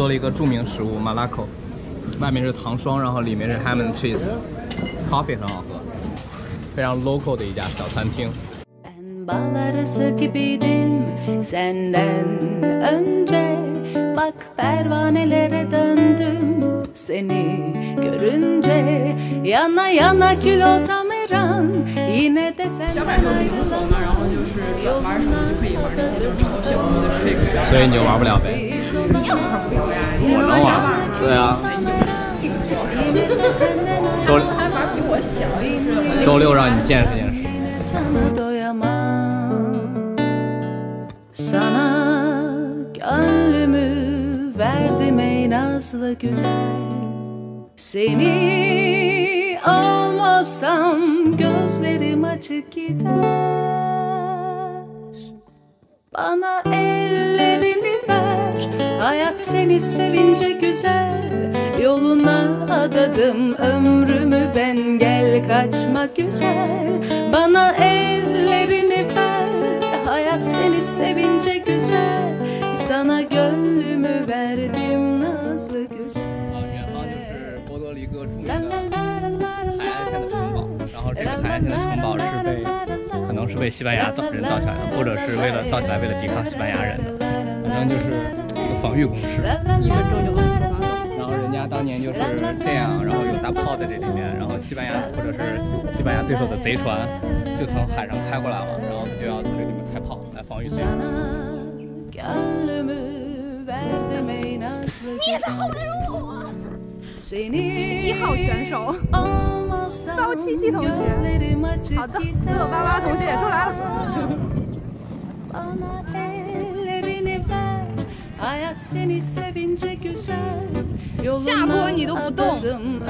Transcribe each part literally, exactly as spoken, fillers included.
多黎各著名食物马拉口，外面是糖霜，然后里面是 ham and cheese，coffee 很好喝，非常 local 的一家小餐厅。 Ballarısı gibiydim senden önce Bak pervanelere döndüm seni görünce Yana yana kül olsam her an yine de senden ayrılamam Yoluna adadım 所以你就玩不了呗？我能玩，对啊。周周六让你见识见识。 Sana gönlümü verdim ey nazlı güzel Seni almazsam gözlerim açık gider Bana ellerini ver Hayat seni sevince güzel Yoluna adadım ömrümü ben gel kaçma güzel Bana ellerini ver Hayat seni sevince güzel Sana gönlümü verdim nazlı güzel 远方就是波多黎各著名的海岸线的城堡，然后这个海岸线的城堡是被可能是被西班牙造人造起来的，或者是为了造起来为了抵抗西班牙人的，反正就是一个防御工事。 一分钟就能出发走。 然后人家当年就是这样，然后有大炮在这里面，然后西班牙或者是西班牙对手的贼船就从海上开过来了，然后他就要从这里面开炮来防御贼船。 你也是后面我啊！一号选手骚七七同学，好的，六六八八同学也出来了。下坡你都不动，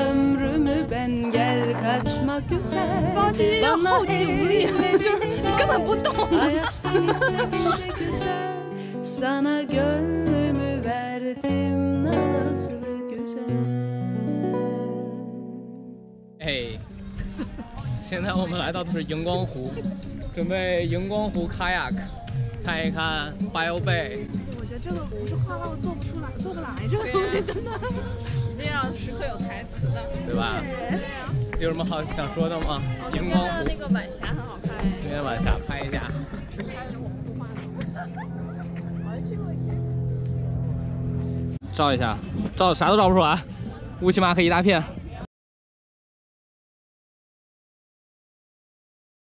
骚七七就后继无力，就是你根本不动。 Sana gönlümü verdim nazlı güzel。 哎，现在我们来到的是荧光湖，准备荧光湖 kayak， 看一看 Bio Bay。 我觉得这个不是画到做不出来，做不来这个东西真的，一定要时刻有台词的， 对吧？ 对呀。 有什么好想说的吗？荧光湖那个晚霞很好看。 今天晚霞拍一下。照一下，照啥都照不出来，乌漆嘛黑一大片。